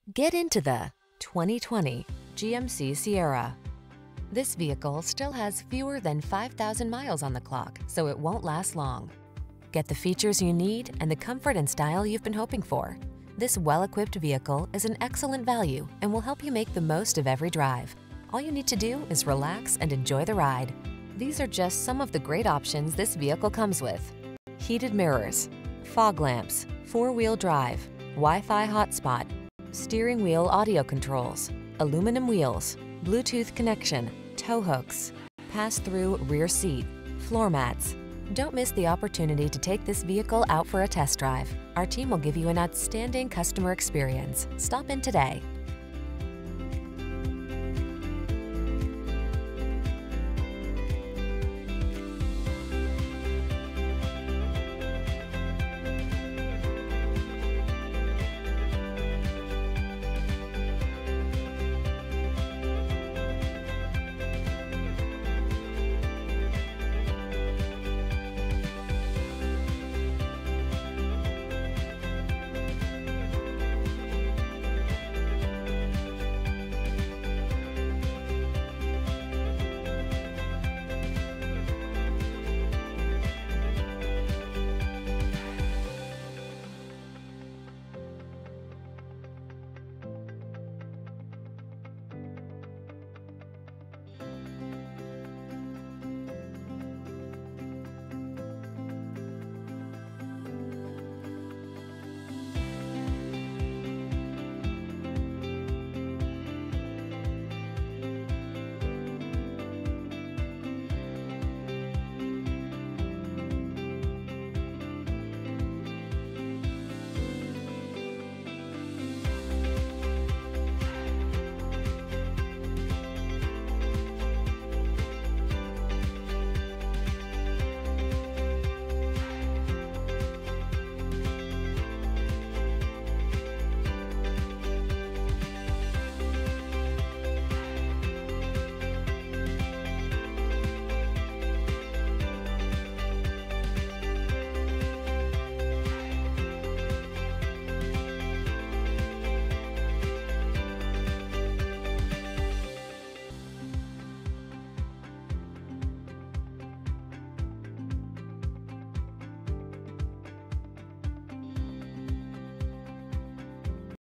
Get into the 2020 GMC Sierra. This vehicle still has fewer than 5,000 miles on the clock, so it won't last long. Get the features you need and the comfort and style you've been hoping for. This well-equipped vehicle is an excellent value and will help you make the most of every drive. All you need to do is relax and enjoy the ride. These are just some of the great options this vehicle comes with: heated mirrors, fog lamps, four-wheel drive, Wi-Fi hotspot, steering wheel audio controls, aluminum wheels, Bluetooth connection, tow hooks, pass-through rear seat, floor mats. Don't miss the opportunity to take this vehicle out for a test drive. Our team will give you an outstanding customer experience. Stop in today.